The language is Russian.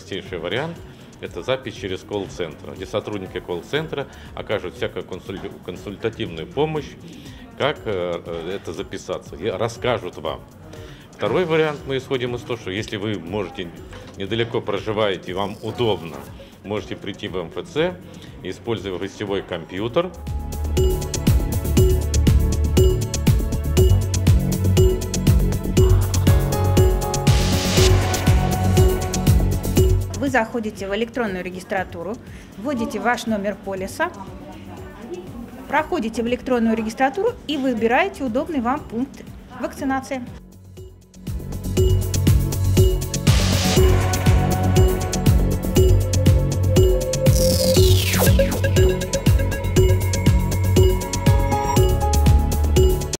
простейший вариант – это запись через колл-центр, где сотрудники колл-центра окажут всякую консультативную помощь, как это записаться, и расскажут вам. Второй вариант, мы исходим из того, что если вы можете, недалеко проживаете, вам удобно, можете прийти в МФЦ, используя гостевой компьютер. Вы заходите в электронную регистратуру, вводите ваш номер полиса, проходите в электронную регистратуру и выбираете удобный вам пункт вакцинации.